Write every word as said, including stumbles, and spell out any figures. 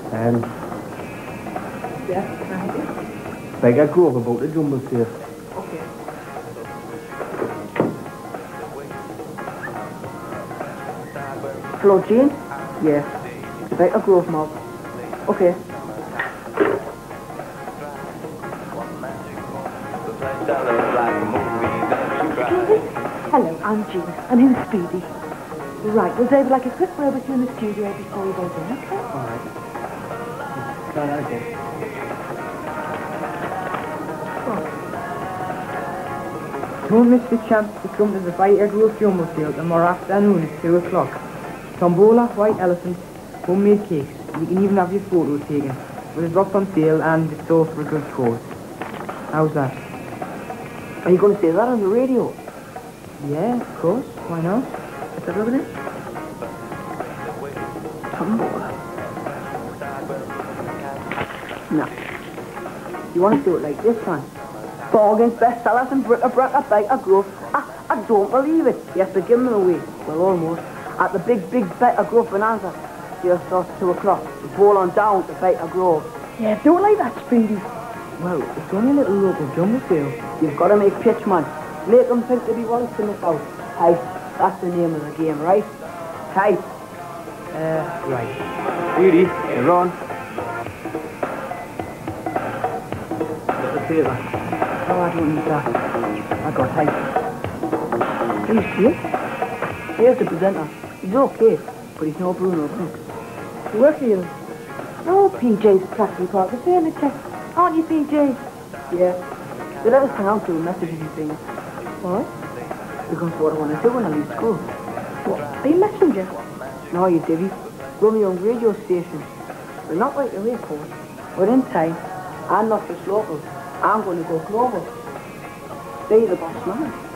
Um, Yeah, can I help you? Beg I go about the jumble safe. Okay. Hello, Jean? Yeah. About a Grove mob. Okay. Hello, I'm Jean, and who's Speedy? Right, was David like a quick word with you in the studio before you go in, okay? All right. Can I go? Don't miss the chance to come to the Biter Grove Jumble Sale tomorrow afternoon at two o'clock. Tombola, white elephants, homemade cakes. You can even have your photo taken. With a drop on sale and it's all for a good cause. How's that? Are you going to say that on the radio? Yeah, of course. Why not? Let's have a look at it. Tombola. No. You want to do it like this, man? Bargains, bestsellers and bric-a-brac at Biter Grove. I, I don't believe it. You have to give them away. Well, almost. At the big, big Biter Grove Bonanza. Sale starts two o'clock. The ball on down to Biter Grove. Yeah, don't like that, Speedy. Well, it's only a little local jumble sale. You've got to make pitch, man. Make them think to be wants to miss out. Hey, that's the name of the game, right? Hey. Uh, right. Beauty, you're on. What's the favour? Oh, I don't need that. I got height. He's here. Here's the presenter. He's okay, but he's no Bruno Brooks. You work for you? Oh, P J's Plastic Park of Furniture. Aren't you, P J? Yeah. They let us hang out to messages and things. What? Because what I want to do when I leave school. What? Be a messenger? No, you divvy. Run me on radio station. We're not right away, Paul. We're in time. I'm not just local. I'm going to go global. Be the boss man.